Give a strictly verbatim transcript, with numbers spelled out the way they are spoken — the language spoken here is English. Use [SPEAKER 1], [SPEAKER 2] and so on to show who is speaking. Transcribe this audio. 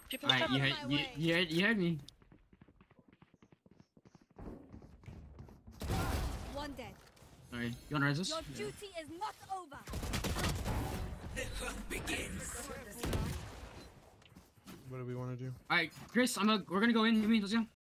[SPEAKER 1] People
[SPEAKER 2] Alright, you,
[SPEAKER 1] coming
[SPEAKER 2] heard-
[SPEAKER 1] my
[SPEAKER 2] you,
[SPEAKER 1] way.
[SPEAKER 2] you, heard, you heard me.
[SPEAKER 3] One dead.
[SPEAKER 2] Alright, you wanna res this?
[SPEAKER 3] Your duty is not over.
[SPEAKER 4] The hunt begins.
[SPEAKER 5] What do we want to do?
[SPEAKER 2] Alright, Chris, I'm gonna, we're gonna go in. You mean, let's go.